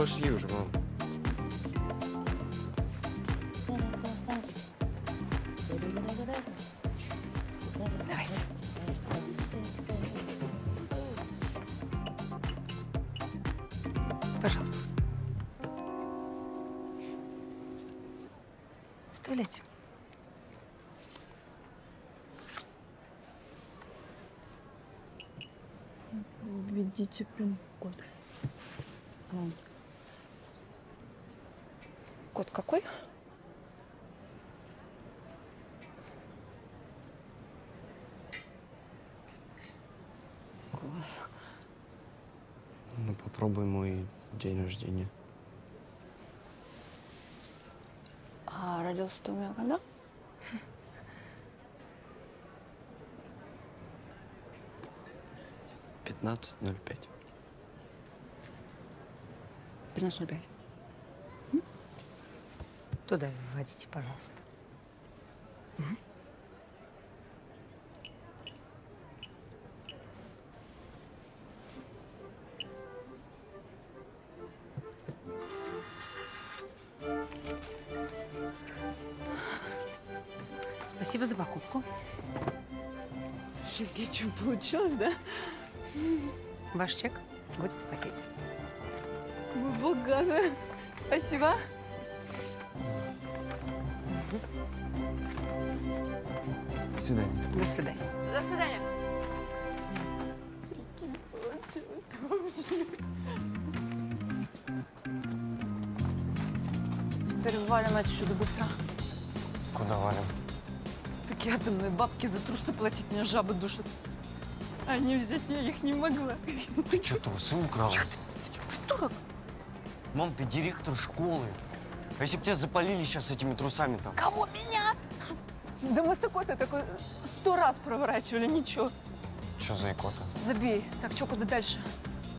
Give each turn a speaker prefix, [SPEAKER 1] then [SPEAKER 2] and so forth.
[SPEAKER 1] пошли уже, мам.
[SPEAKER 2] Давайте. Пожалуйста. Вставляйте.
[SPEAKER 3] Введите пин-код. Код какой?
[SPEAKER 2] Класс.
[SPEAKER 1] Ну, попробуй мой день рождения.
[SPEAKER 3] А родился ты у меня когда?
[SPEAKER 1] — 15:05.
[SPEAKER 3] 15:05.
[SPEAKER 2] Туда вводите, пожалуйста. Спасибо за покупку.
[SPEAKER 3] Офигеть, что получилось, да?
[SPEAKER 2] Ваш чек будет в пакете.
[SPEAKER 3] Вы богатая. Спасибо.
[SPEAKER 1] До свидания.
[SPEAKER 2] До свидания.
[SPEAKER 3] До свидания. Прикинь, получилось. Теперь валим отсюда быстро.
[SPEAKER 1] Куда валим?
[SPEAKER 3] Такие атомные бабки за трусы платить меня жабы душат. Они взять я их не могла.
[SPEAKER 1] Ты что, трусы украла?
[SPEAKER 3] Тихо, ты что, придурок?
[SPEAKER 1] Мам, ты директор школы. А если бы тебя запалили сейчас этими трусами там?
[SPEAKER 3] Кого, меня? Да мы с икотой такой 100 раз проворачивали, ничего.
[SPEAKER 1] Что за икота?
[SPEAKER 3] Забей. Так, что, куда дальше?